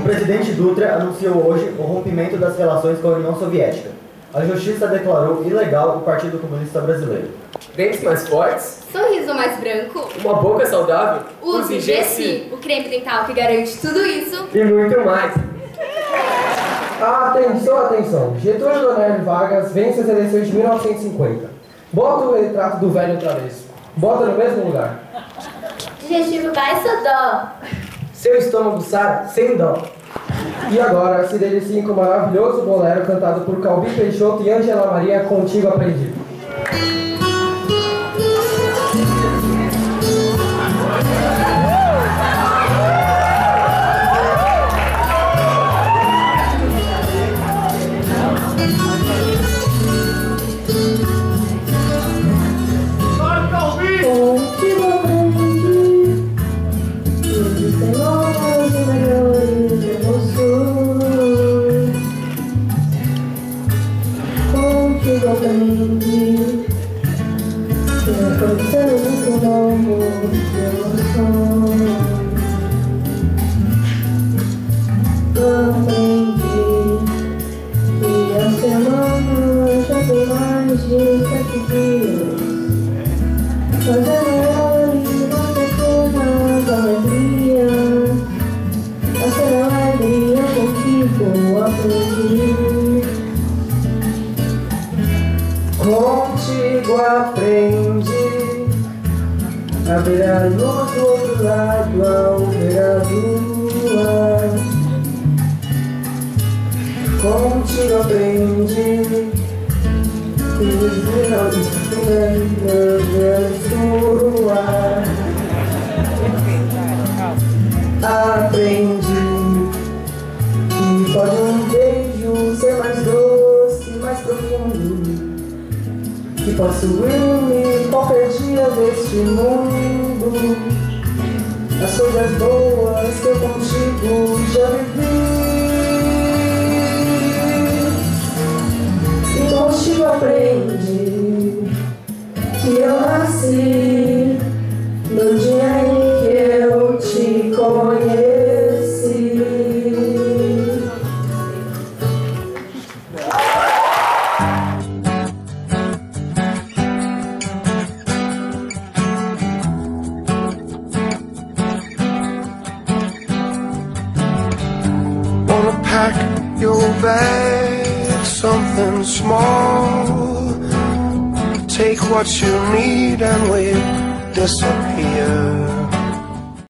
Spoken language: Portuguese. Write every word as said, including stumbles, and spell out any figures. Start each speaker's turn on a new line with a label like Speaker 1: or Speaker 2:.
Speaker 1: presidente Dutra anunciou hoje o rompimento das relações com a União Soviética. A Justiça declarou ilegal o Partido Comunista Brasileiro.
Speaker 2: Dentes mais fortes?
Speaker 3: Sorriso mais branco?
Speaker 2: Uma boca saudável?
Speaker 3: Use G S I, o creme dental que garante tudo isso.
Speaker 2: E muito mais.
Speaker 4: Atenção, atenção. Getúlio Leonardo Vargas vence as eleições de mil novecentos e cinquenta. Bota o retrato do velho outra vez. Bota no mesmo lugar.
Speaker 3: Digestivo baixo dó.
Speaker 2: Seu estômago sara, sem dó.
Speaker 4: E agora, se deliciem com o maravilhoso bolero cantado por Calbi Peixoto e Angela Maria, Contigo Aprendi. Contigo aprendi a ver a luz do outro lado ao ver a lua. Contigo aprendi a sua. Aprendi que pode um beijo ser mais doce, mais profundo, que posso ir qualquer dia deste mundo. As coisas boas que eu contigo já vivi. E contigo aprendi que eu nasci no dia em que eu te conheci.
Speaker 5: Pack your bag, something small. Take what you need and we'll disappear.